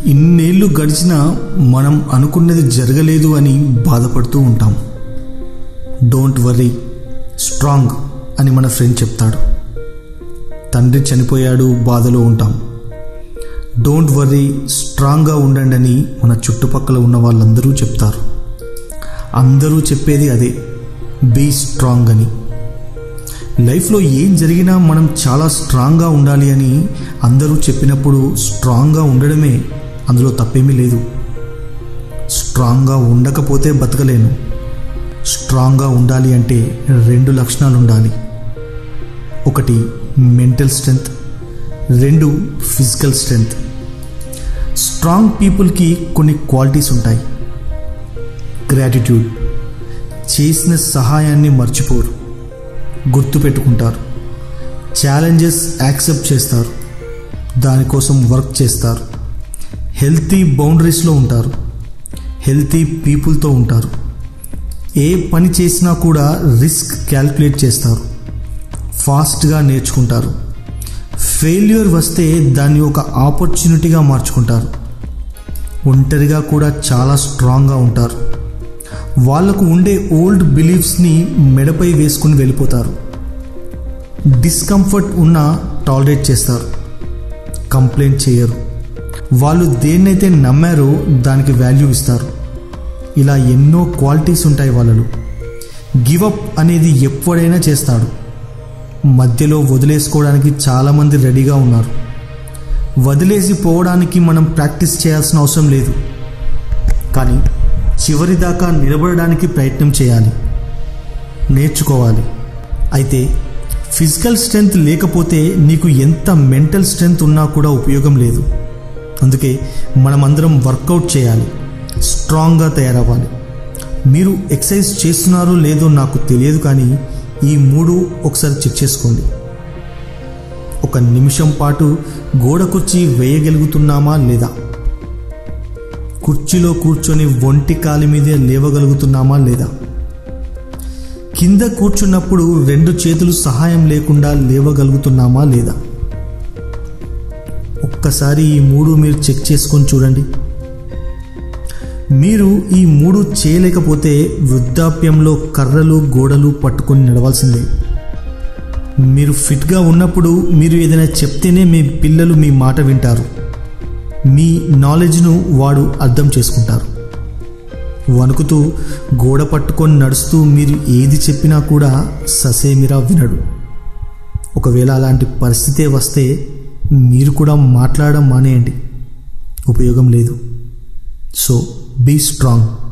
ఇన్నేళ్ళు గడిచినా మనం అనుకున్నది జరగలేదు అని బాధపడుతూ ఉంటాం. డోంట్ వర్రీ, స్ట్రాంగ్ అని మన ఫ్రెండ్ చెప్తాడు. తండ్రి చనిపోయాడు, బాధలో ఉంటాం. డోంట్ వర్రీ, స్ట్రాంగ్గా ఉండండి అని మన చుట్టుపక్కల ఉన్న వాళ్ళందరూ చెప్తారు. అందరూ చెప్పేది అదే, బీ స్ట్రాంగ్ అని. లైఫ్లో ఏం జరిగినా మనం చాలా స్ట్రాంగ్గా ఉండాలి అని అందరూ చెప్పినప్పుడు స్ట్రాంగ్గా ఉండడమే, అందులో తప్పేమీ లేదు. స్ట్రాంగ్గా ఉండకపోతే బతకలేను. స్ట్రాంగ్గా ఉండాలి అంటే 2 లక్షణాలు ఉండాలి. 1 mental strength, 2 physical strength. Strong పీపుల్కి కొన్ని క్వాలిటీస్ ఉంటాయి. గ్రాటిట్యూడ్, చేసిన సహాయాన్ని మర్చిపోరు, గుర్తుపెట్టుకుంటారు. ఛాలెంజెస్ యాక్సెప్ట్ చేస్తారు, దానికోసం వర్క్ చేస్తారు. హెల్తీ బౌండరీస్లో ఉంటారు, హెల్తీ పీపుల్తో ఉంటారు. ఏ పని చేసినా కూడా రిస్క్ క్యాల్కులేట్ చేస్తారు, ఫాస్ట్గా నేర్చుకుంటారు. ఫెయిల్యూర్ వస్తే దాన్ని ఒక ఆపర్చునిటీగా మార్చుకుంటారు. ఒంటరిగా కూడా చాలా స్ట్రాంగ్గా ఉంటారు. వాళ్లకు ఉండే ఓల్డ్ బిలీఫ్స్ని మెడపై వేసుకుని వెళ్ళిపోతారు. డిస్కంఫర్ట్ ఉన్నా టాలరేట్ చేస్తారు, కంప్లైంట్ చేయరు. వాళ్ళు దేన్నైతే నమ్మారో దానికి వాల్యూ ఇస్తారు. ఇలా ఎన్నో క్వాలిటీస్ ఉంటాయి వాళ్ళలో. గివప్ అనేది ఎప్పుడైనా చేస్తాడు. మధ్యలో వదిలేసుకోవడానికి చాలామంది రెడీగా ఉన్నారు. వదిలేసి పోవడానికి మనం ప్రాక్టీస్ చేయాల్సిన అవసరం లేదు, కానీ చివరిదాకా నిలబడడానికి ప్రయత్నం చేయాలి, నేర్చుకోవాలి. అయితే ఫిజికల్ స్ట్రెంగ్త్ లేకపోతే నీకు ఎంత మెంటల్ స్ట్రెంగ్త్ ఉన్నా కూడా ఉపయోగం లేదు. అందుకే మనమందరం వర్కౌట్ చేయాలి, స్ట్రాంగ్గా తయారవ్వాలి. మీరు ఎక్సర్సైజ్ చేస్తున్నారో లేదో నాకు తెలియదు, కానీ ఈ 3 ఒకసారి చెక్ చేసుకోండి. 1 నిమిషం పాటు గోడ కుర్చీ వేయగలుగుతున్నామా లేదా? కుర్చీలో కూర్చొని ఒంటి కాలి మీదే లేవగలుగుతున్నామా లేదా? కింద కూర్చున్నప్పుడు 2 చేతులు సహాయం లేకుండా లేవగలుగుతున్నామా లేదా? ఒక్కసారి ఈ 3 మీరు చెక్ చేసుకొని చూడండి. మీరు ఈ 3 చేయలేకపోతే వృద్ధాప్యంలో కర్రలు గోడలు పట్టుకొని నడవాల్సిందే. మీరు ఫిట్గా ఉన్నప్పుడు మీరు ఏదైనా చెప్తేనే మీ పిల్లలు మీ మాట వింటారు. మీ నాలెడ్జ్ను వాడు అర్థం చేసుకుంటారు. వణుకుతూ గోడ పట్టుకొని నడుస్తూ మీరు ఏది చెప్పినా కూడా ససేమిరా వినడు. ఒకవేళ అలాంటి పరిస్థితే వస్తే మీరు కూడా మాట్లాడడం మానేయండి, ఉపయోగం లేదు. So be strong.